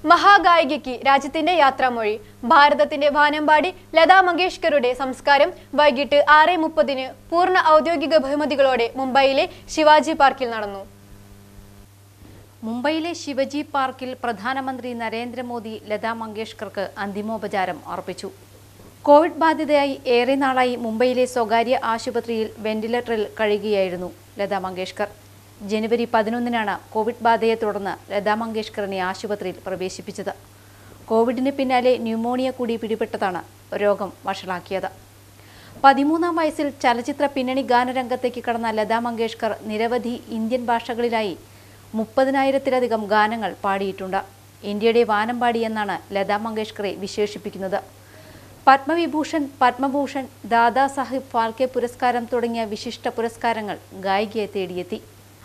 മഹാഗായികയ്ക്ക് രാജ്യത്തിന്റെ യാത്രാമൊഴി. ഭാരതത്തിന്റെ വാനമ്പാടി ലതാ മങ്കേഷ്കറുടെ സംസ്കാരം വൈകിട്ട് 6:30 പൂർണ്ണ ഔദ്യോഗിക ബഹുമതികളോടെ മുംബൈയിലെ ശിവാജി പാർക്കിൽ നടന്നു. മുംബൈയിലെ ശിവജി പാർക്കിൽ പ്രധാനമന്ത്രി നരേന്ദ്രമോദി ലതാ മങ്കേഷ്കർക്ക് അന്തിമോപചാരം അർപ്പിച്ചു. കോവിഡ് ബാധിതയായി ഏറെ നാളായി മുംബൈയിലെ സ്വകാര്യ ആശുപത്രിയിൽ വെന്റിലേറ്ററിൽ കഴിയുകയായിരുന്നു ലതാ മങ്കേഷ്കർ. ജനുവരി 11-നാണ് കോവിഡ് ബാധയെ തുടർന്ന് ലതാ മങ്കേഷ്കറിനെ ആശുപത്രിയിൽ പ്രവേശിപ്പിച്ചത്. കോവിഡിന് പിന്നാലെ ന്യൂമോണിയ കൂടി പിടിപെട്ടതാണ് രോഗം വഷളാക്കിയത്. 13-ാം വയസ്സിൽ ചലച്ചിത്ര പിന്നണി ഗാനരംഗത്തേക്ക് കടന്ന ലതാ മങ്കേഷ്കർ നിരവധി ഇന്ത്യൻ ഭാഷകളിലായി 30,000-ത്തിലധികം ഗാനങ്ങൾ പാടിയിട്ടുണ്ട്. ഇന്ത്യയുടെ വാനമ്പാടി എന്നാണ് ലതാ മങ്കേഷ്കറെ വിശേഷിപ്പിക്കുന്നത്. പത്മവിഭൂഷൺ, പത്മഭൂഷൺ, ദാദാസാഹിബ് ഫാൽക്കെ പുരസ്കാരം തുടങ്ങിയ വിശിഷ്ട പുരസ്കാരങ്ങൾ ഗായികയെ തേടിയെത്തി.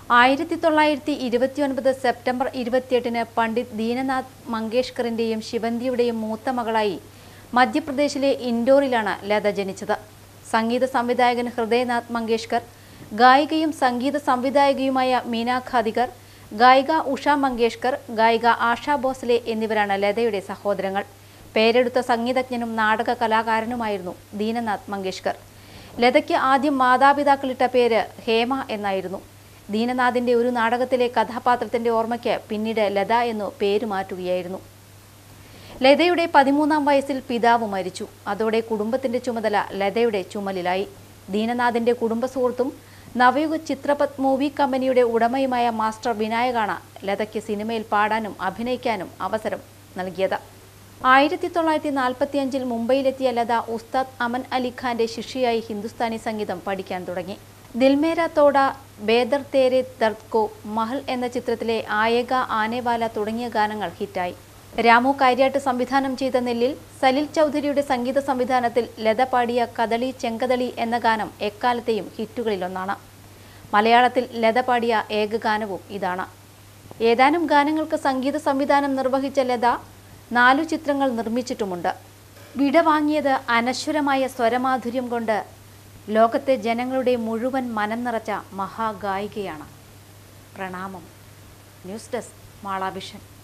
1929 സെപ്റ്റംബർ 28-ന് പണ്ഡിറ്റ് ദീനനാഥ് മങ്കേഷ്കറിന്റെയും ശിവന്തിയുടെയും മൂത്ത മകളായി മധ്യപ്രദേശിലെ ഇൻഡോറിലാണ് ലത ജനിച്ചത്. സംഗീത സംവിധായകൻ ഹൃദയനാഥ് മങ്കേഷ്കർ, ഗായികയും സംഗീത സംവിധായകയുമായ മീന ഖാദികർ, ഗായിക ഉഷ മങ്കേഷ്കർ, ഗായിക ആശാ ഭോസ്ലെ എന്നിവരാണ് ലതയുടെ സഹോദരങ്ങൾ. പേരെടുത്ത സംഗീതജ്ഞനും നാടക കലാകാരനുമായിരുന്നു ദീനനാഥ് മങ്കേഷ്കർ. ലതയ്ക്ക് ആദ്യം മാതാപിതാക്കളിട്ട പേര് ഹേമ എന്നായിരുന്നു. ദീനനാഥിന്റെ ഒരു നാടകത്തിലെ കഥാപാത്രത്തിന്റെ ഓർമ്മയ്ക്ക് പിന്നീട് ലത എന്നു പേര് മാറ്റുകയായിരുന്നു. ലതയുടെ 13-ാം വയസ്സിൽ പിതാവ് മരിച്ചു. അതോടെ കുടുംബത്തിന്റെ ചുമതല ലതയുടെ ചുമലിലായി. ദീനനാഥിന്റെ കുടുംബ സുഹൃത്തും നവയുഗ ചിത്രപത് മൂവി കമ്പനിയുടെ ഉടമയുമായ മാസ്റ്റർ വിനായകാണ് ലതയ്ക്ക് സിനിമയിൽ പാടാനും അഭിനയിക്കാനും അവസരം നൽകിയത്. 1945-ൽ മുംബൈയിലെത്തിയ ലത ഉസ്താദ് അമൻ അലി ഖാന്റെ ശിഷ്യയായി ഹിന്ദുസ്ഥാനി സംഗീതം പഠിക്കാൻ തുടങ്ങി. ദിൽമേര തോട, ബേദർ തേരെ ദർദ് കോ, മഹൽ എന്ന ചിത്രത്തിലെ ആയേഗ ആനേവാല തുടങ്ങിയ ഗാനങ്ങൾ ഹിറ്റായി. രാമു കാര്യാട്ട് സംവിധാനം ചെയ്ത നെല്ലിൽ സലിൽ ചൗധരിയുടെ സംഗീത സംവിധാനത്തിൽ ലത പാടിയ കദളി ചെങ്കദളി എന്ന ഗാനം എക്കാലത്തെയും ഹിറ്റുകളിലൊന്നാണ്. മലയാളത്തിൽ ലത പാടിയ ഏക ഗാനവും ഇതാണ്. ഏതാനും ഗാനങ്ങൾക്ക് സംഗീത സംവിധാനം നിർവഹിച്ച ലത 4 ചിത്രങ്ങൾ നിർമ്മിച്ചിട്ടുമുണ്ട്. വിടവാങ്ങിയത് അനശ്വരമായ സ്വരമാധുര്യം കൊണ്ട് ലോകത്തെ ജനങ്ങളുടെ മുഴുവൻ മനം നിറച്ച മഹാഗായികയാണ്. പ്രണാമം. News desk Mala Vision.